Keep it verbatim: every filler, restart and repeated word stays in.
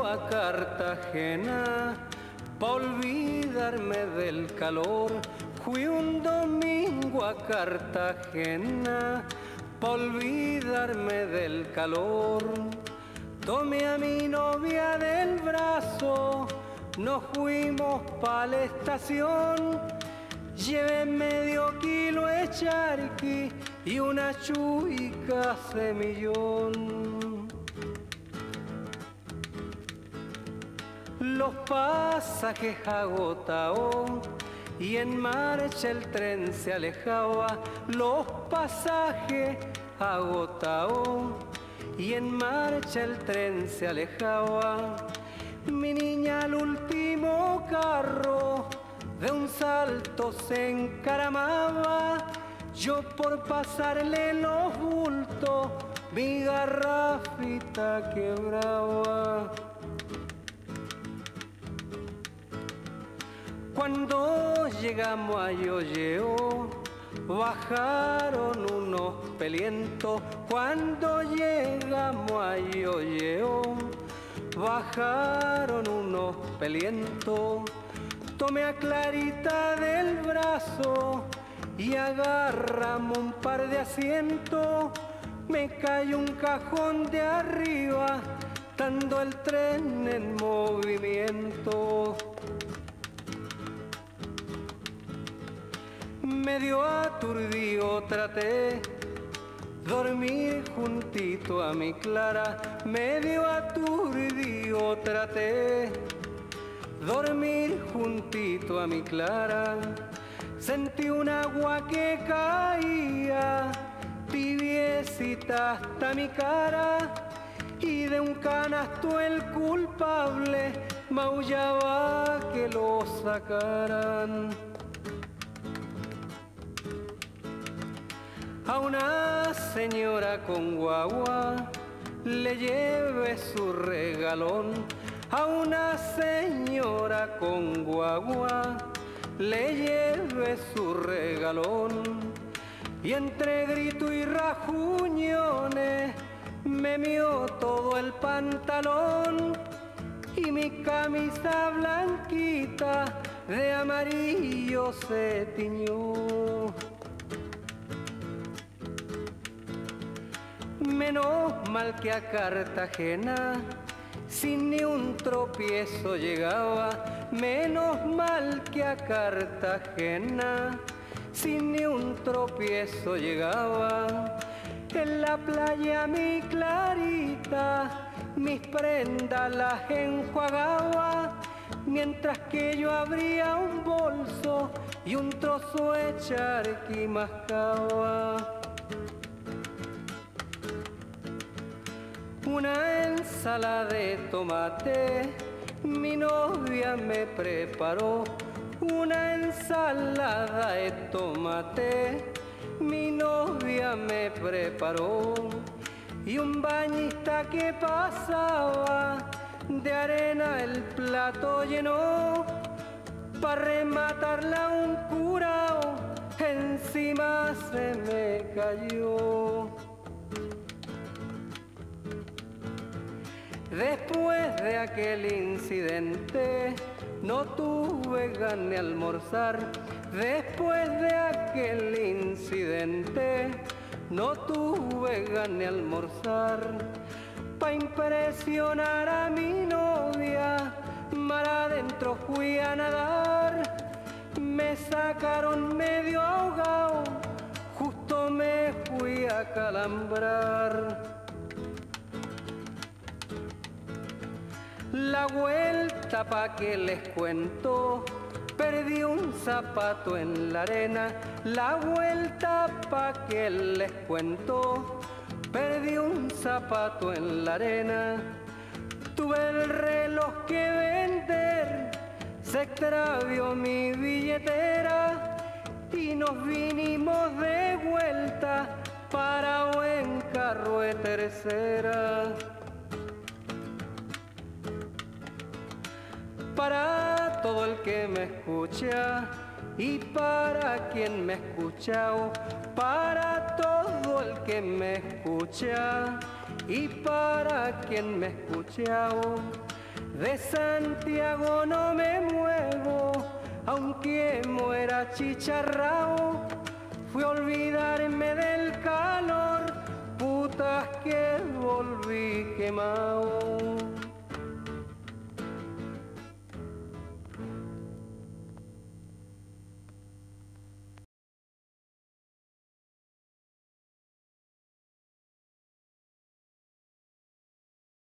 a Cartagena pa' olvidarme del calor. Fui un domingo a Cartagena pa' olvidarme del calor. Tomé a mi novia del brazo, nos fuimos pa' la estación. Llevé medio kilo de charqui y una chuica semillón. Los pasajes agotados y en marcha el tren se alejaba. Los pasajes agotados y en marcha el tren se alejaba. Mi niña al último carro de un salto se encaramaba. Yo por pasarle los bultos mi garrafita quebraba. Cuando llegamos a Yoyeo bajaron unos pelientos. Cuando llegamos a Yoyeo bajaron unos pelientos. Tomé a Clarita del brazo y agarramos un par de asientos. Me cayó un cajón de arriba, estando el tren en movimiento. Medio aturdido traté dormir juntito a mi Clara. Medio aturdido traté dormir juntito a mi Clara. Sentí un agua que caía tibiecita hasta mi cara, y de un canasto el culpable maullaba que lo sacaran. A una señora con guagua le llevé su regalón. A una señora con guagua le llevé su regalón. Y entre grito y rajuñones me mió todo el pantalón, y mi camisa blanquita de amarillo se tiñó. Menos mal que a Cartagena sin ni un tropiezo llegaba. Menos mal que a Cartagena sin ni un tropiezo llegaba. En la playa mi Clarita mis prendas las enjuagaba, mientras que yo abría un bolso y un trozo de charqui mascaba. Una ensalada de tomate mi novia me preparó. Una ensalada de tomate mi novia me preparó. Y un bañista que pasaba de arena el plato llenó. Pa' rematarla un curao encima se me cayó. Después de aquel incidente no tuve ganas de almorzar. Después de aquel incidente no tuve ganas de almorzar. Pa' impresionar a mi novia mar adentro fui a nadar. Me sacaron medio ahogado, justo me fui a calambrar. La vuelta pa' que les cuento, perdí un zapato en la arena. La vuelta pa' que les cuento, perdí un zapato en la arena. Tuve el reloj que vender, se extravió mi billetera, y nos vinimos de vuelta para buen carro de tercera. Para todo el que me escucha y para quien me ha escuchado, para todo el que me escucha y para quien me ha escuchado, De Santiago no me muevo, aunque muera chicharrao. Fui a olvidarme del calor, putas que volví quemao.